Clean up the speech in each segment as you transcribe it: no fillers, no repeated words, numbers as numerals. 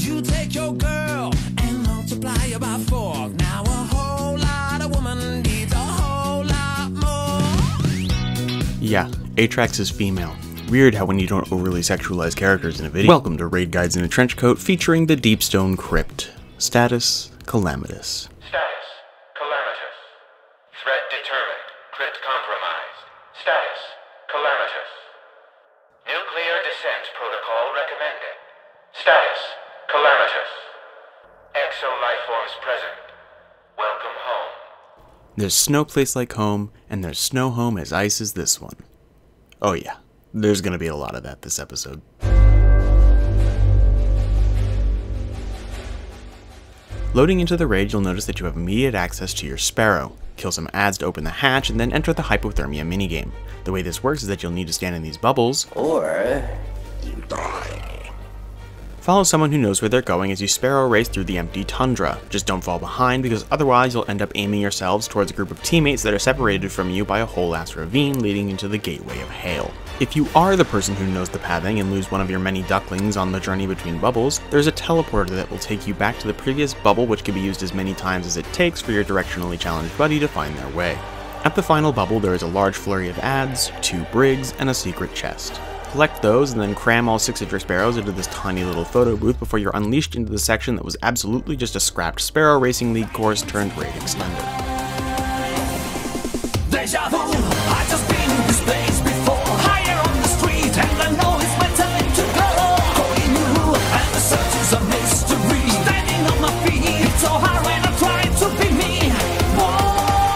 You take your girl and multiply her by 4. Now a whole lot of woman needs a whole lot more. Yeah, Atrax is female. Weird how when you don't overly sexualize characters in a video. Welcome to Raid Guides in a Trench Coat featuring the Deepstone Crypt. Status: Calamitous. Status: Calamitous. Threat determined. Crypt compromised. Status: Calamitous. Nuclear descent protocol recommended. Status: Calamitous. Exo lifeforms present. Welcome home. There's no place like home, and there's snow home as ice as this one. Oh yeah, there's gonna be a lot of that this episode. Loading into the raid, you'll notice that you have immediate access to your Sparrow. Kill some ads to open the hatch, and then enter the hypothermia minigame. The way this works is that you'll need to stand in these bubbles, or you die. Follow someone who knows where they're going as you Sparrow race through the empty tundra. Just don't fall behind, because otherwise you'll end up aiming yourselves towards a group of teammates that are separated from you by a whole ass ravine leading into the gateway of Hail. If you are the person who knows the pathing and lose one of your many ducklings on the journey between bubbles, there's a teleporter that will take you back to the previous bubble, which can be used as many times as it takes for your directionally challenged buddy to find their way. At the final bubble, there is a large flurry of ads, 2 brigs, and a secret chest. Collect those and then cram all 6 of your Sparrows into this tiny little photo booth before you're unleashed into the section that was absolutely just a scrapped Sparrow Racing League course turned raid extender. Deja vu, I just been in this place before. Higher on the street, and I know it's my time to go. Calling you, and the search is a mystery. Standing on my feet, it's so hard when I try to be me. Whoa.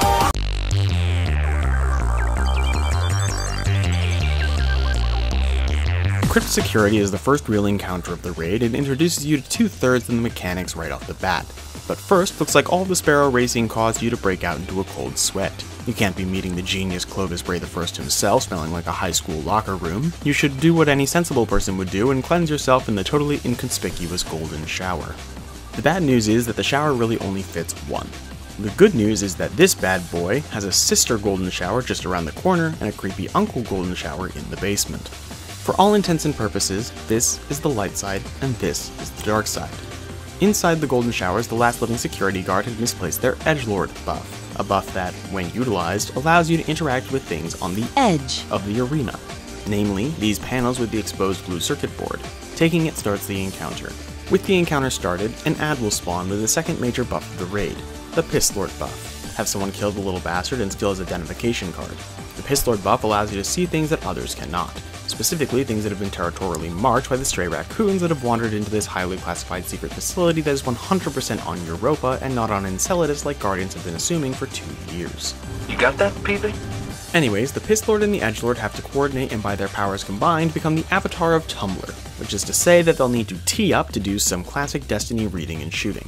Crypt Security is the first real encounter of the raid and introduces you to 2/3 of the mechanics right off the bat. But first, looks like all the Sparrow racing caused you to break out into a cold sweat. You can't be meeting the genius Clovis Bray the First himself smelling like a high school locker room. You should do what any sensible person would do and cleanse yourself in the totally inconspicuous golden shower. The bad news is that the shower really only fits one. The good news is that this bad boy has a sister golden shower just around the corner and a creepy uncle golden shower in the basement. For all intents and purposes, this is the light side and this is the dark side. Inside the golden showers, the last living security guard had misplaced their edgelord buff, a buff that, when utilized, allows you to interact with things on the edge of the arena, namely these panels with the exposed blue circuit board. Taking it starts the encounter. With the encounter started, an ad will spawn with the second major buff of the raid, the Pisslord buff. Have someone kill the little bastard and steal his identification card. The Pisslord buff allows you to see things that others cannot. Specifically, things that have been territorially marked by the stray raccoons that have wandered into this highly classified secret facility that is 100% on Europa and not on Enceladus like Guardians have been assuming for 2 years. You got that, Peavy? Anyways, the Pisslord and the Edgelord have to coordinate and by their powers combined become the avatar of Tumblr, which is to say that they'll need to tee up to do some classic Destiny reading and shooting.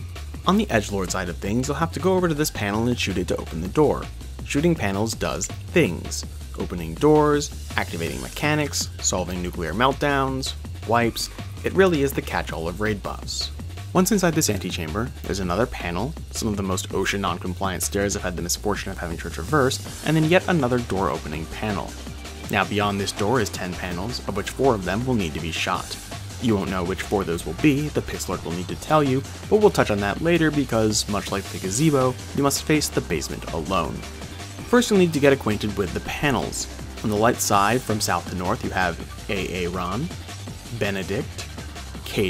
On the Edgelord side of things, you'll have to go over to this panel and shoot it to open the door. Shooting panels does things. Opening doors, activating mechanics, solving nuclear meltdowns, wipes. It really is the catch-all of raid buffs. Once inside this antechamber, there's another panel, some of the most OSHA non-compliant stairs I've had the misfortune of having to traverse, and then yet another door opening panel. Now beyond this door is 10 panels, of which 4 of them will need to be shot. You won't know which 4 of those will be, the Pisslord will need to tell you, but we'll touch on that later because, much like the gazebo, you must face the basement alone. First, you'll need to get acquainted with the panels. On the light side, from south to north, you have Aaron, Benedict, Cade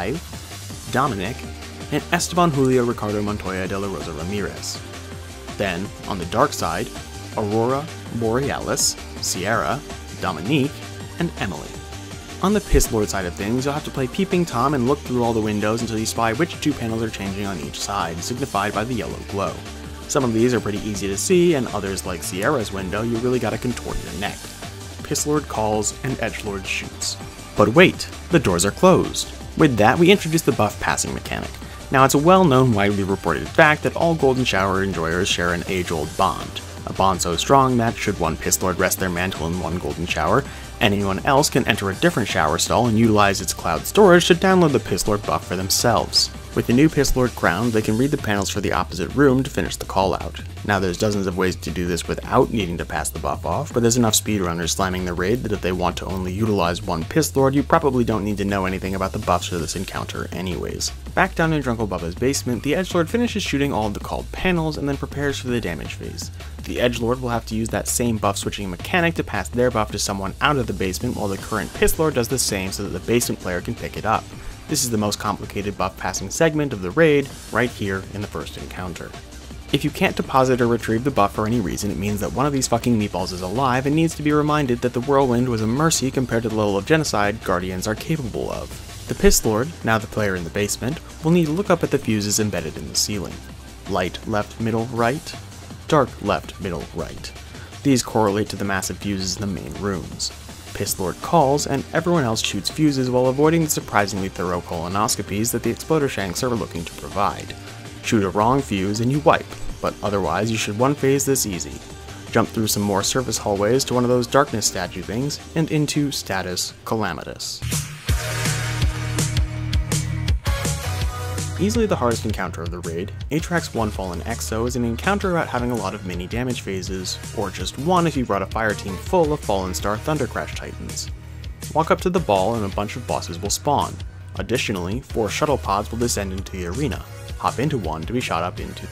5, Dominic, and Esteban Julio Ricardo Montoya de la Rosa Ramirez. Then, on the dark side, Aurora Borealis, Sierra, Dominique, and Emily. On the Pisslord side of things, you'll have to play Peeping Tom and look through all the windows until you spy which 2 panels are changing on each side, signified by the yellow glow. Some of these are pretty easy to see, and others like Sierra's window, you really gotta contort your neck. Pisslord calls and Edgelord shoots. But wait, the doors are closed. With that, we introduce the buff passing mechanic. Now it's a well-known, widely reported fact that all Golden Shower enjoyers share an age-old bond. A bond so strong that, should one Pisslord rest their mantle in one Golden Shower, anyone else can enter a different shower stall and utilize its cloud storage to download the Pisslord buff for themselves. With the new Pith Lord crowned, they can read the panels for the opposite room to finish the call out. Now there's dozens of ways to do this without needing to pass the buff off, but there's enough speedrunners slamming the raid that if they want to only utilize one Pith Lord, you probably don't need to know anything about the buffs for this encounter anyways. Back down in Drunkle Bubba's basement, the Edgelord finishes shooting all of the called panels and then prepares for the damage phase. The Edgelord will have to use that same buff switching mechanic to pass their buff to someone out of the basement, while the current Pith Lord does the same so that the basement player can pick it up. This is the most complicated buff passing segment of the raid, right here in the first encounter. If you can't deposit or retrieve the buff for any reason, it means that one of these fucking meatballs is alive and needs to be reminded that the Whirlwind was a mercy compared to the level of genocide Guardians are capable of. The Pith Lord, now the player in the basement, will need to look up at the fuses embedded in the ceiling. Light left, middle, right. Dark left, middle, right. These correlate to the massive fuses in the main rooms. Pith Lord calls, and everyone else shoots fuses while avoiding the surprisingly thorough colonoscopies that the exploder shanks are looking to provide. Shoot a wrong fuse and you wipe, but otherwise you should one phase this easy. Jump through some more surface hallways to one of those darkness statue things, and into status calamitous. Easily the hardest encounter of the raid, Atrax 1 Fallen Exo is an encounter about having a lot of mini damage phases, or just one if you brought a fire team full of Fallen Star Thundercrash Titans. Walk up to the ball and a bunch of bosses will spawn. Additionally, 4 shuttle pods will descend into the arena. Hop into one to be shot up into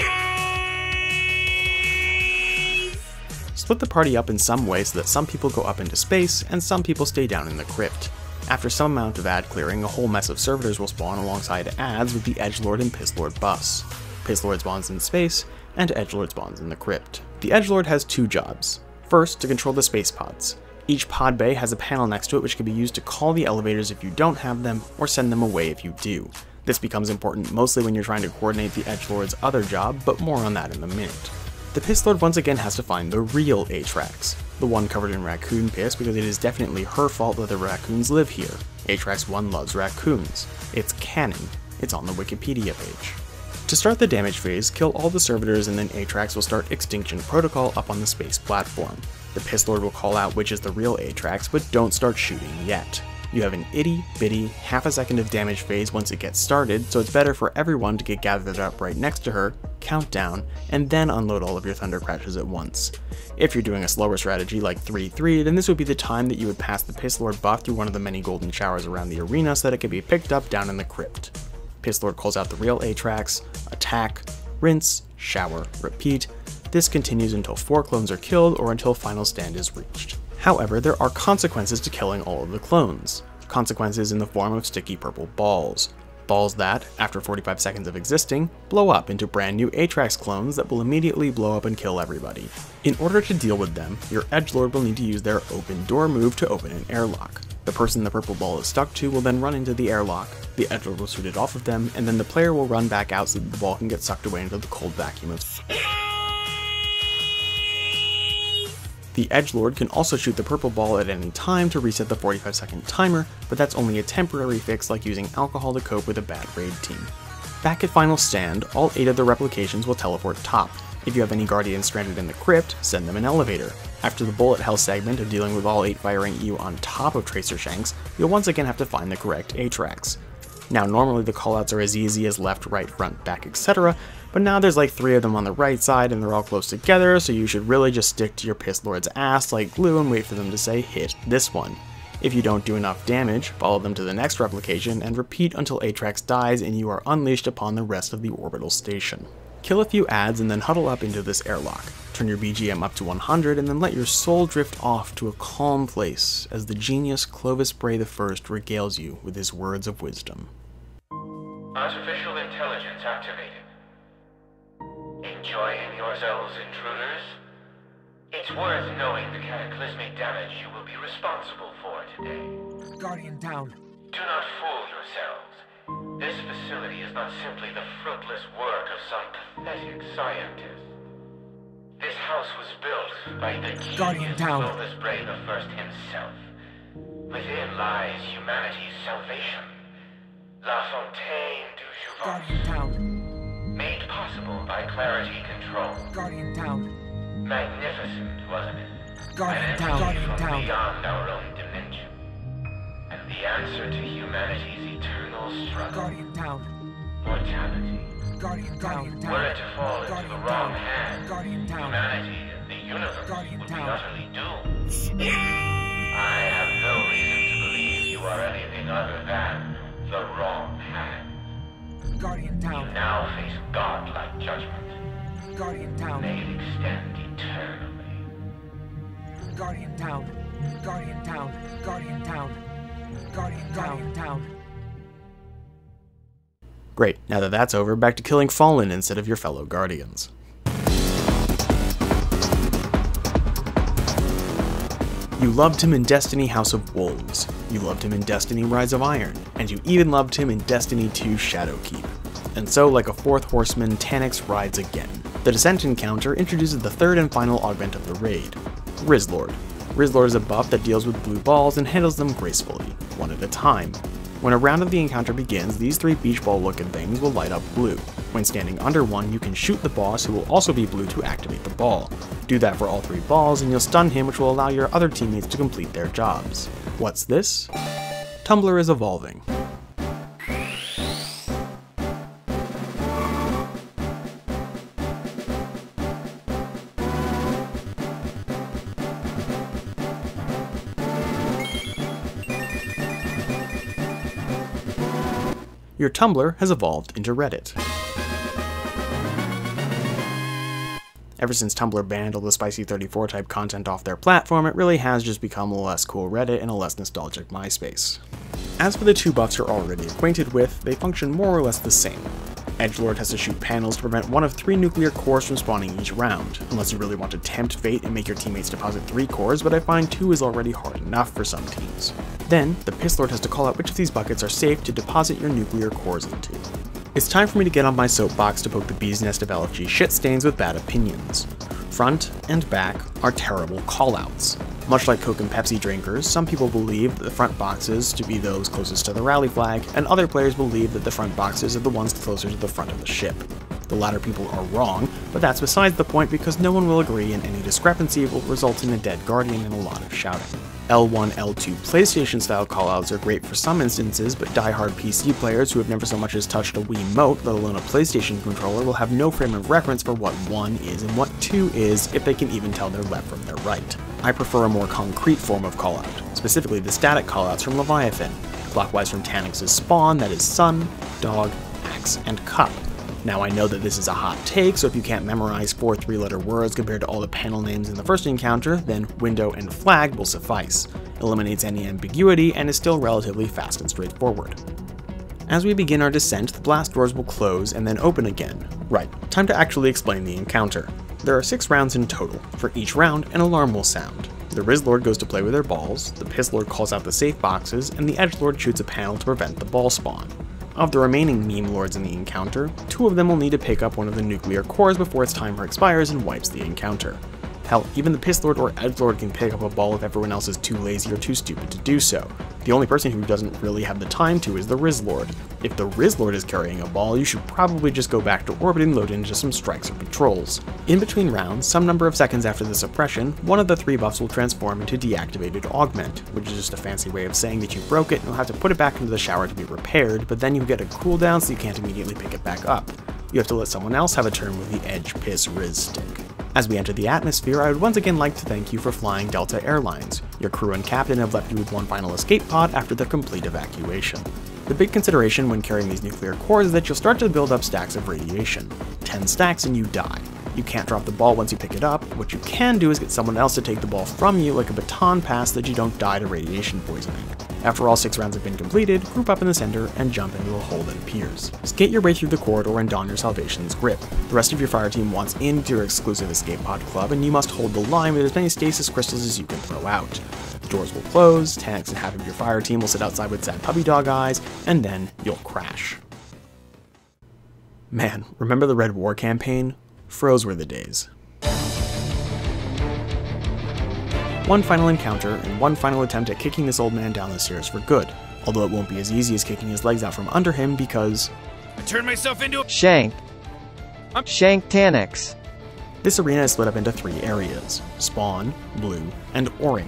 Split the party up in some way so that some people go up into space and some people stay down in the crypt. After some amount of ad clearing, a whole mess of servitors will spawn alongside ads with the Edgelord and Pith Lord buffs. Pith Lord spawns in space, and Edgelord spawns in the crypt. The Edgelord has 2 jobs. First, to control the space pods. Each pod bay has a panel next to it which can be used to call the elevators if you don't have them, or send them away if you do. This becomes important mostly when you're trying to coordinate the Edgelord's other job, but more on that in a minute. The Pith Lord once again has to find the real Atrax, the one covered in raccoon piss because it is definitely her fault that the raccoons live here. Atrax 1 loves raccoons. It's canon. It's on the Wikipedia page. To start the damage phase, kill all the servitors and then Atrax will start Extinction Protocol up on the space platform. The Pith Lord will call out which is the real Atrax, but don't start shooting yet. You have an itty bitty half a second of damage phase once it gets started, so it's better for everyone to get gathered up right next to her, count down, and then unload all of your thunder crashes at once. If you're doing a slower strategy like 3-3, then this would be the time that you would pass the Pith Lord buff through one of the many golden showers around the arena so that it can be picked up down in the crypt. Pith Lord calls out the real Atrax, attack, rinse, shower, repeat. This continues until 4 clones are killed or until final stand is reached. However, there are consequences to killing all of the clones. Consequences in the form of sticky purple balls. Balls that, after 45 seconds of existing, blow up into brand new Atrax clones that will immediately blow up and kill everybody. In order to deal with them, your Edgelord will need to use their open door move to open an airlock. The person the purple ball is stuck to will then run into the airlock, the Edgelord will shoot it off of them, and then the player will run back out so that the ball can get sucked away into the cold vacuum of The Edgelord can also shoot the purple ball at any time to reset the 45-second timer, but that's only a temporary fix like using alcohol to cope with a bad raid team. Back at Final Stand, all 8 of the replications will teleport top. If you have any Guardians stranded in the crypt, send them an elevator. After the bullet hell segment of dealing with all 8 firing you on top of Tracer Shanks, you'll once again have to find the correct Atrax. Now normally the callouts are as easy as left, right, front, back, etc., but now there's like 3 of them on the right side and they're all close together, so you should really just stick to your Pith Lord's ass like glue and wait for them to say hit this one. If you don't do enough damage, follow them to the next replication and repeat until Atrax dies and you are unleashed upon the rest of the orbital station. Kill a few ads and then huddle up into this airlock. Turn your BGM up to 100 and then let your soul drift off to a calm place as the genius Clovis Bray I regales you with his words of wisdom. Artificial intelligence activated. Enjoying yourselves, intruders? It's worth knowing the cataclysmic damage you will be responsible for today. Guardian down. Do not fool yourselves. This facility is not simply the fruitless work of some pathetic scientist. This house was built by the genius Clovis Bray I himself. Within lies humanity's salvation. La Fontaine du Jouvence. Guardian down. Made possible by Clarity Control. Guardian down. Magnificent, wasn't it? Guardian down. Guardian from down. beyond our own dimension. And the answer to humanity's eternal struggle. Guardian down. mortality. Guardian down. Were it to fall into the wrong hands, Guardian down. humanity and the universe Guardian would be down. utterly doomed. I have no reason to believe you are anything other than the wrong hand. Guardian You down. now face godlike judgment. Guardian down. May it extend eternally. Guardian down. Guardian down. Guardian down. Guardian down. Great, now that that's over, back to killing Fallen instead of your fellow Guardians. You loved him in Destiny House of Wolves, you loved him in Destiny Rise of Iron, and you even loved him in Destiny 2 Shadowkeep. And so, like a fourth horseman, Taniks rides again. The Descent encounter introduces the third and final augment of the raid, Rizzlord. Rizzlord is a buff that deals with blue balls and handles them gracefully, one at a time. When a round of the encounter begins, these three beach ball looking things will light up blue. When standing under one, you can shoot the boss, who will also be blue, to activate the ball. Do that for all three balls and you'll stun him, which will allow your other teammates to complete their jobs. What's this? Tumbler is evolving. Your Tumblr has evolved into Reddit. Ever since Tumblr banned all the spicy 34 type content off their platform, it really has just become a less cool Reddit and a less nostalgic MySpace. As for the two buffs you're already acquainted with, they function more or less the same. Edgelord has to shoot panels to prevent one of 3 nuclear cores from spawning each round, unless you really want to tempt fate and make your teammates deposit 3 cores, but I find 2 is already hard enough for some teams. Then, the Pisslord has to call out which of these buckets are safe to deposit your nuclear cores into. It's time for me to get on my soapbox to poke the bee's nest of LFG shit stains with bad opinions. Front and back are terrible callouts. Much like Coke and Pepsi drinkers, some people believe that the front boxes to be those closest to the rally flag, and other players believe that the front boxes are the ones closer to the front of the ship. The latter people are wrong, but that's besides the point because no one will agree, and any discrepancy will result in a dead Guardian and a lot of shouting. L1, L2 PlayStation style callouts are great for some instances, but die-hard PC players who have never so much as touched a Wiimote, let alone a PlayStation controller, will have no frame of reference for what 1 is and what 2 is if they can even tell their left from their right. I prefer a more concrete form of callout, specifically the static callouts from Leviathan, clockwise from Taniks' spawn, that is sun, dog, axe, and cup. Now I know that this is a hot take, so if you can't memorize 4 3-letter words compared to all the panel names in the first encounter, then window and flag will suffice. Eliminates any ambiguity and is still relatively fast and straightforward. As we begin our descent, the blast doors will close and then open again. Right, time to actually explain the encounter. There are 6 rounds in total. For each round, an alarm will sound. The Rizzlord goes to play with their balls, the Pisslord calls out the safe boxes, and the Edgelord shoots a panel to prevent the ball spawn. Of the remaining meme lords in the encounter, 2 of them will need to pick up one of the nuclear cores before its timer expires and wipes the encounter. Hell, even the Pisslord or Edgelord can pick up a ball if everyone else is too lazy or too stupid to do so. The only person who doesn't really have the time to is the Rizzlord. If the Rizzlord is carrying a ball, you should probably just go back to orbit and load into some strikes or patrols. In between rounds, some number of seconds after the suppression, one of the 3 buffs will transform into Deactivated Augment, which is just a fancy way of saying that you broke it and you'll have to put it back into the shower to be repaired, but then you get a cooldown so you can't immediately pick it back up. You have to let someone else have a turn with the Edge Piss Riz stick. As we enter the atmosphere, I would once again like to thank you for flying Delta Airlines. Your crew and captain have left you with one final escape pod after their complete evacuation. The big consideration when carrying these nuclear cores is that you'll start to build up stacks of radiation. 10 stacks and you die. You can't drop the ball once you pick it up. What you can do is get someone else to take the ball from you like a baton pass so that you don't die to radiation poisoning. After all 6 rounds have been completed, group up in the center and jump into a hole that appears. Skate your way through the corridor and don your salvation's grip. The rest of your fire team wants into your exclusive escape pod club, and you must hold the line with as many stasis crystals as you can throw out. The doors will close, Taniks and half of your fire team will sit outside with sad puppy dog eyes, and then you'll crash. Man, remember the Red War campaign? Froze were the days. One final encounter, and one final attempt at kicking this old man down the stairs for good, although it won't be as easy as kicking his legs out from under him because I turned myself into a Shank. Shank Taniks. this arena is split up into 3 areas: Spawn, Blue, and Orange.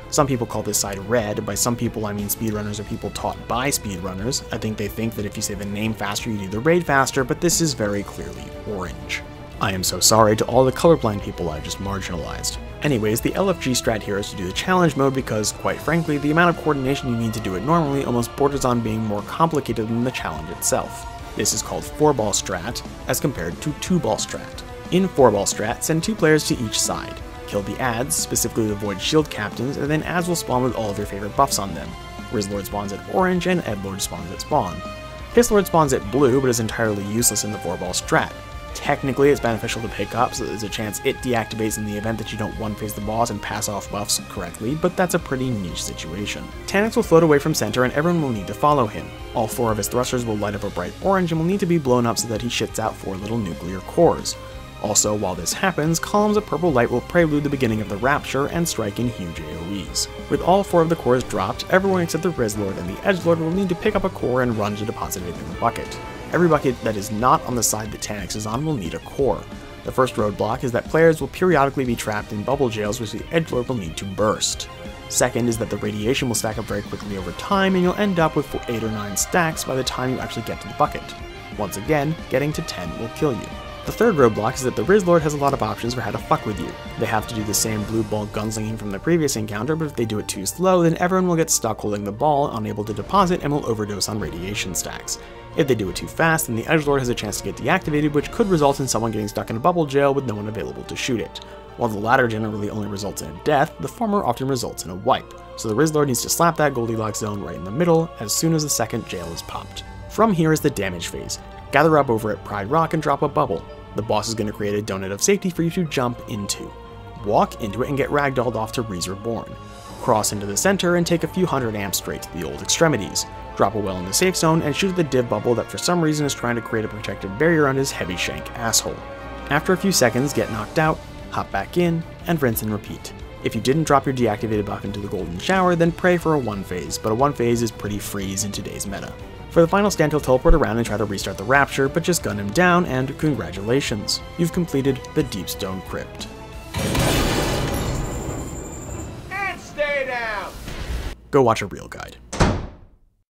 Some people call this side red. By some people I mean speedrunners or people taught by speedrunners. I think they think that if you say the name faster you do the raid faster, but this is very clearly orange. I am so sorry to all the colorblind people I just marginalized. Anyways, the LFG strat here is to do the challenge mode because, quite frankly, the amount of coordination you need to do it normally almost borders on being more complicated than the challenge itself. This is called 4-ball strat, as compared to 2-ball strat. In 4-ball strat, send 2 players to each side. Kill the ads, specifically the Void Shield captains, and then ads will spawn with all of your favorite buffs on them. Rizzlord spawns at orange, and Edlord spawns at spawn. Pisslord spawns at blue, but is entirely useless in the 4-ball strat. Technically, it's beneficial to pick up, so there's a chance it deactivates in the event that you don't one-phase the boss and pass off buffs correctly, but that's a pretty niche situation. Taniks will float away from center and everyone will need to follow him. All 4 of his thrusters will light up a bright orange and will need to be blown up so that he shits out 4 little nuclear cores. Also, while this happens, columns of purple light will prelude the beginning of the Rapture and strike in huge AoEs. With all 4 of the cores dropped, everyone except the Rizzlord and the Edgelord will need to pick up a core and run to deposit it in the bucket. Every bucket that is not on the side that Taniks is on will need a core. The first roadblock is that players will periodically be trapped in bubble jails which the Edgelord will need to burst. Second is that the radiation will stack up very quickly over time and you'll end up with 8 or 9 stacks by the time you actually get to the bucket. Once again, getting to 10 will kill you. The third roadblock is that the Rizzlord has a lot of options for how to fuck with you. They have to do the same blue ball gunslinging from the previous encounter, but if they do it too slow, then everyone will get stuck holding the ball, unable to deposit, and will overdose on radiation stacks. If they do it too fast, then the Edgelord has a chance to get deactivated, which could result in someone getting stuck in a bubble jail with no one available to shoot it. While the latter generally only results in a death, the former often results in a wipe, so the Rizzlord needs to slap that Goldilocks zone right in the middle as soon as the second jail is popped. From here is the damage phase. Gather up over at Pride Rock and drop a bubble. The boss is going to create a donut of safety for you to jump into. Walk into it and get ragdolled off to Rees Reborn. Cross into the center and take a few hundred amps straight to the old extremities. Drop a well in the safe zone and shoot the div bubble that for some reason is trying to create a protective barrier on his heavy shank asshole. After a few seconds, get knocked out, hop back in, and rinse and repeat. If you didn't drop your deactivated buff into the golden shower, then pray for a 1-phase, but a 1-phase is pretty freeze in today's meta. For the final stand, he'll teleport around and try to restart the Rapture, but just gun him down, and congratulations, you've completed the Deepstone Crypt. And stay down! Go watch a real guide.